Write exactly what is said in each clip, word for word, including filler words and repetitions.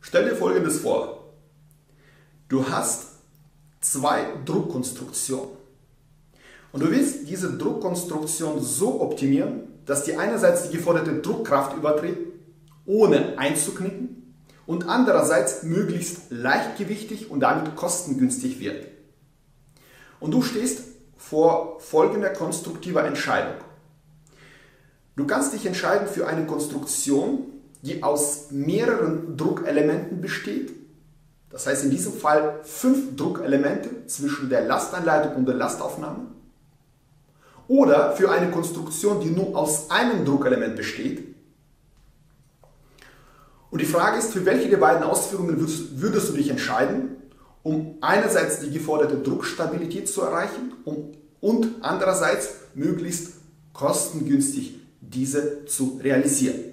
Stell dir Folgendes vor. Du hast zwei Druckkonstruktionen und du willst diese Druckkonstruktion so optimieren, dass die einerseits die geforderte Druckkraft überträgt, ohne einzuknicken, und andererseits möglichst leichtgewichtig und damit kostengünstig wird. Und du stehst vor folgender konstruktiver Entscheidung. Du kannst dich entscheiden für eine Konstruktion, die aus mehreren Druckelementen besteht. Das heißt in diesem Fall fünf Druckelemente zwischen der Lasteinleitung und der Lastaufnahme. Oder für eine Konstruktion, die nur aus einem Druckelement besteht. Und die Frage ist, für welche der beiden Ausführungen würdest, würdest du dich entscheiden, um einerseits die geforderte Druckstabilität zu erreichen und andererseits möglichst kostengünstig diese zu realisieren.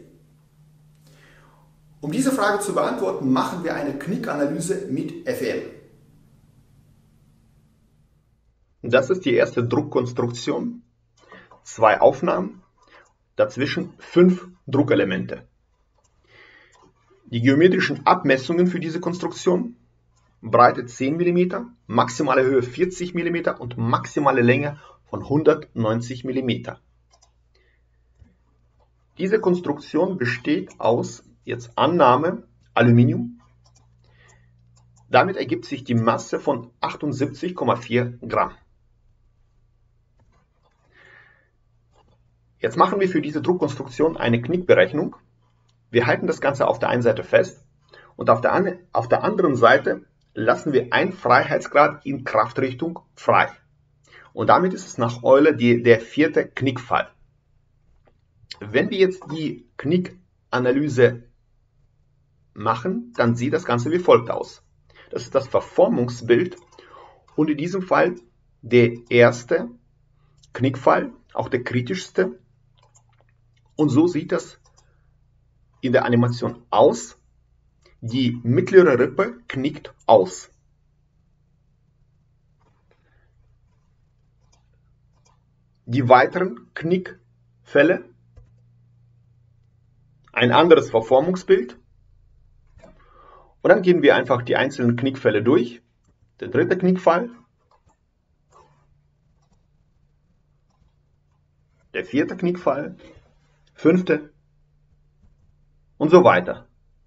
Um diese Frage zu beantworten, machen wir eine Knickanalyse mit F E M. Das ist die erste Druckkonstruktion. Zwei Aufnahmen, dazwischen fünf Druckelemente. Die geometrischen Abmessungen für diese Konstruktion: Breite zehn Millimeter, maximale Höhe vierzig Millimeter und maximale Länge von hundertneunzig Millimeter. Diese Konstruktion besteht aus, jetzt Annahme, Aluminium. Damit ergibt sich die Masse von achtundsiebzig Komma vier Gramm. Jetzt machen wir für diese Druckkonstruktion eine Knickberechnung. Wir halten das Ganze auf der einen Seite fest und auf der, auf der anderen Seite lassen wir einen Freiheitsgrad in Kraftrichtung frei. Und damit ist es nach Euler die, der vierte Knickfall. Wenn wir jetzt die Knickanalyse machen, dann sieht das Ganze wie folgt aus. Das ist das Verformungsbild und in diesem Fall der erste Knickfall, auch der kritischste. Und so sieht das in der Animation aus. Die mittlere Rippe knickt aus. Die weiteren Knickfälle, ein anderes Verformungsbild. Und dann gehen wir einfach die einzelnen Knickfälle durch. Der dritte Knickfall, der vierte Knickfall, fünfte und so weiter.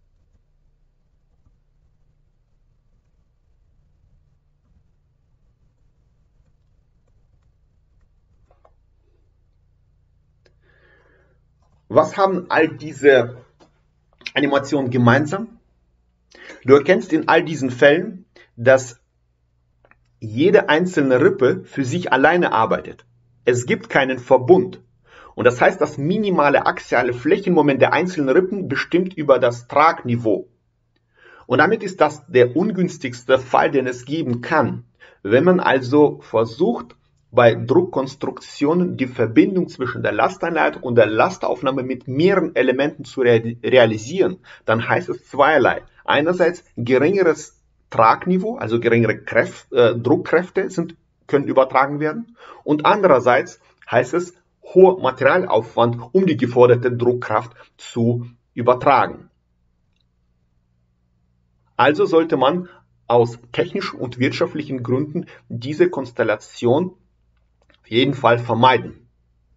Was haben all diese Animationen gemeinsam? Du erkennst in all diesen Fällen, dass jede einzelne Rippe für sich alleine arbeitet. Es gibt keinen Verbund. Und das heißt, das minimale axiale Flächenmoment der einzelnen Rippen bestimmt über das Tragniveau. Und damit ist das der ungünstigste Fall, den es geben kann. Wenn man also versucht, bei Druckkonstruktionen die Verbindung zwischen der Lasteinleitung und der Lastaufnahme mit mehreren Elementen zu re realisieren, dann heißt es zweierlei. Einerseits geringeres Tragniveau, also geringere Kräft, äh, Druckkräfte sind, können übertragen werden, und andererseits heißt es hoher Materialaufwand, um die geforderte Druckkraft zu übertragen. Also sollte man aus technischen und wirtschaftlichen Gründen diese Konstellation auf jeden Fall vermeiden.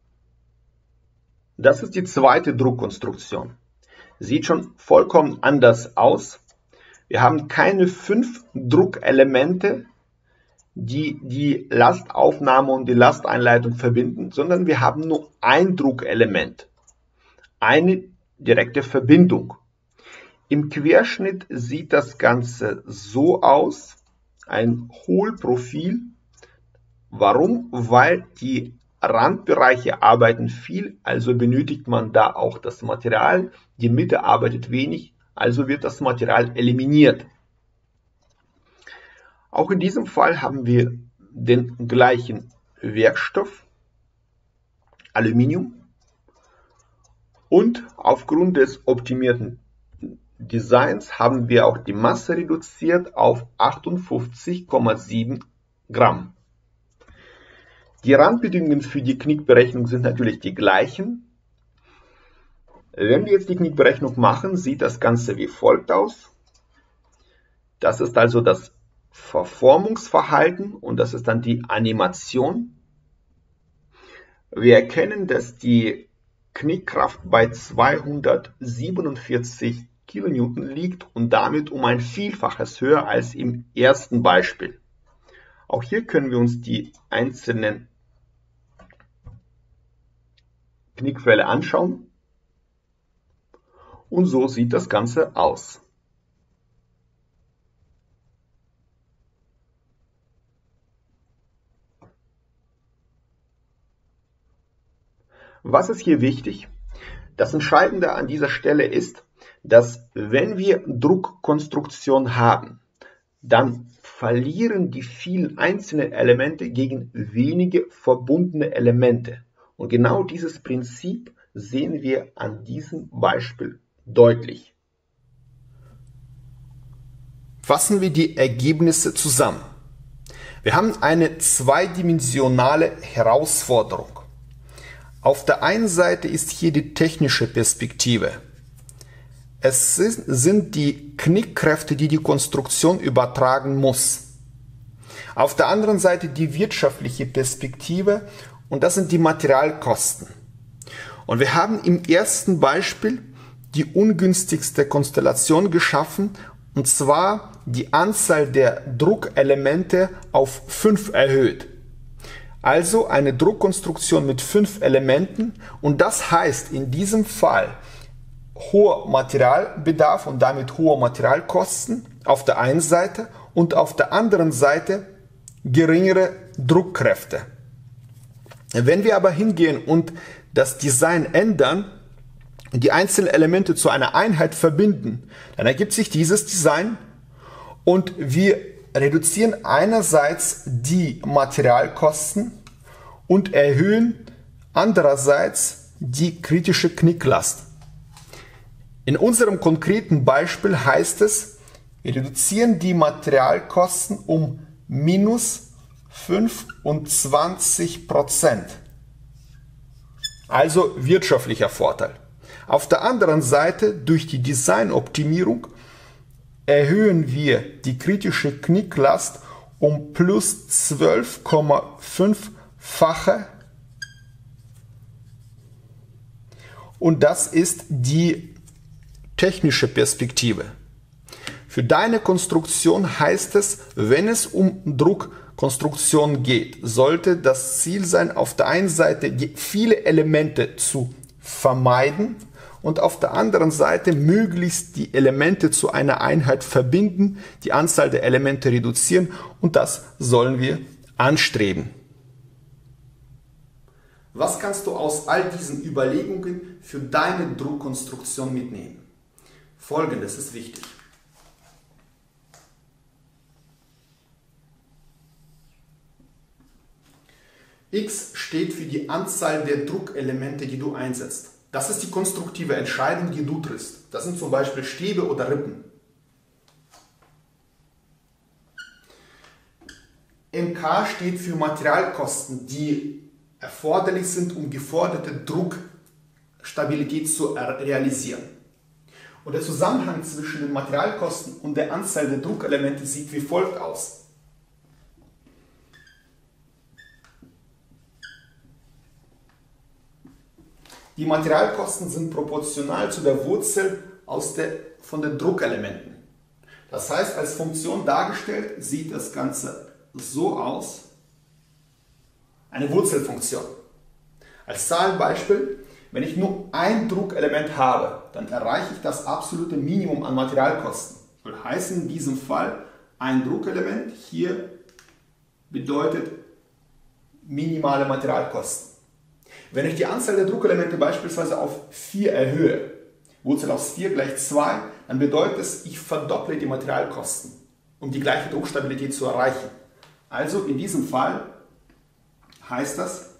Das ist die zweite Druckkonstruktion. Sieht schon vollkommen anders aus. Wir haben keine fünf Druckelemente, die die Lastaufnahme und die Lasteinleitung verbinden, sondern wir haben nur ein Druckelement, eine direkte Verbindung. Im Querschnitt sieht das Ganze so aus, ein Hohlprofil. Warum? Weil die Randbereiche arbeiten viel, also benötigt man da auch das Material. Die Mitte arbeitet wenig, also wird das Material eliminiert. Auch in diesem Fall haben wir den gleichen Werkstoff, Aluminium, und aufgrund des optimierten Designs haben wir auch die Masse reduziert auf achtundfünfzig Komma sieben Gramm. Die Randbedingungen für die Knickberechnung sind natürlich die gleichen. Wenn wir jetzt die Knickberechnung machen, sieht das Ganze wie folgt aus. Das ist also das Verformungsverhalten und das ist dann die Animation. Wir erkennen, dass die Knickkraft bei zweihundertsiebenundvierzig Kilonewton liegt und damit um ein Vielfaches höher als im ersten Beispiel. Auch hier können wir uns die einzelnen Knickfälle anschauen und so sieht das Ganze aus. Was ist hier wichtig? Das Entscheidende an dieser Stelle ist, dass wenn wir Druckkonstruktion haben, dann verlieren die vielen einzelnen Elemente gegen wenige verbundene Elemente. Und genau dieses Prinzip sehen wir an diesem Beispiel deutlich. Fassen wir die Ergebnisse zusammen. Wir haben eine zweidimensionale Herausforderung. Auf der einen Seite ist hier die technische Perspektive. Es sind die Knickkräfte, die die Konstruktion übertragen muss. Auf der anderen Seite die wirtschaftliche Perspektive und das sind die Materialkosten. Und wir haben im ersten Beispiel die ungünstigste Konstellation geschaffen und zwar die Anzahl der Druckelemente auf fünf erhöht. Also eine Druckkonstruktion mit fünf Elementen und das heißt in diesem Fall hoher Materialbedarf und damit hohe Materialkosten auf der einen Seite und auf der anderen Seite geringere Druckkräfte. Wenn wir aber hingehen und das Design ändern und die einzelnen Elemente zu einer Einheit verbinden, dann ergibt sich dieses Design und wir reduzieren einerseits die Materialkosten und erhöhen andererseits die kritische Knicklast. In unserem konkreten Beispiel heißt es, wir reduzieren die Materialkosten um minus fünfundzwanzig Prozent. Also wirtschaftlicher Vorteil. Auf der anderen Seite, durch die Designoptimierung, erhöhen wir die kritische Knicklast um plus zwölf Komma fünf-fache und das ist die technische Perspektive. Für deine Konstruktion heißt es, wenn es um Druckkonstruktion geht, sollte das Ziel sein, auf der einen Seite viele Elemente zu vermeiden und auf der anderen Seite möglichst die Elemente zu einer Einheit verbinden, die Anzahl der Elemente reduzieren und das sollen wir anstreben. Was kannst du aus all diesen Überlegungen für deine Druckkonstruktion mitnehmen? Folgendes ist wichtig. X steht für die Anzahl der Druckelemente, die du einsetzt. Das ist die konstruktive Entscheidung, die du triffst. Das sind zum Beispiel Stäbe oder Rippen. M K steht für Materialkosten, die erforderlich sind, um geforderte Druckstabilität zu realisieren. Und der Zusammenhang zwischen den Materialkosten und der Anzahl der Druckelemente sieht wie folgt aus. Die Materialkosten sind proportional zu der Wurzel aus der, von den Druckelementen. Das heißt, als Funktion dargestellt sieht das Ganze so aus. Eine Wurzelfunktion. Als Zahlenbeispiel, wenn ich nur ein Druckelement habe, dann erreiche ich das absolute Minimum an Materialkosten. Das will heißen, in diesem Fall ein Druckelement hier bedeutet minimale Materialkosten. Wenn ich die Anzahl der Druckelemente beispielsweise auf vier erhöhe, Wurzel aus vier gleich zwei, dann bedeutet es, ich verdopple die Materialkosten, um die gleiche Druckstabilität zu erreichen. Also in diesem Fall heißt das,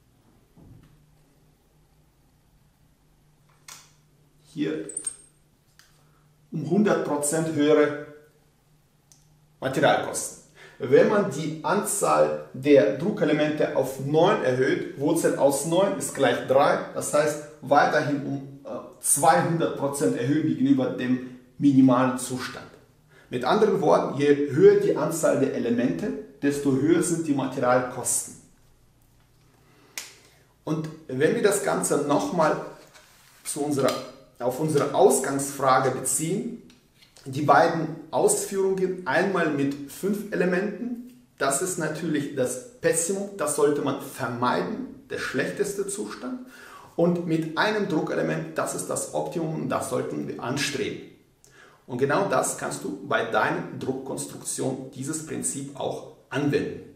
hier um hundert Prozent höhere Materialkosten. Wenn man die Anzahl der Druckelemente auf neun erhöht, Wurzel aus neun ist gleich drei, das heißt weiterhin um zweihundert Prozent erhöhen gegenüber dem minimalen Zustand. Mit anderen Worten, je höher die Anzahl der Elemente, desto höher sind die Materialkosten. Und wenn wir das Ganze nochmal zu unserer, auf unsere Ausgangsfrage beziehen, die beiden Ausführungen, einmal mit fünf Elementen, das ist natürlich das Pessimum, das sollte man vermeiden, der schlechteste Zustand. Und mit einem Druckelement, das ist das Optimum und das sollten wir anstreben. Und genau das kannst du bei deiner Druckkonstruktion, dieses Prinzip auch anwenden.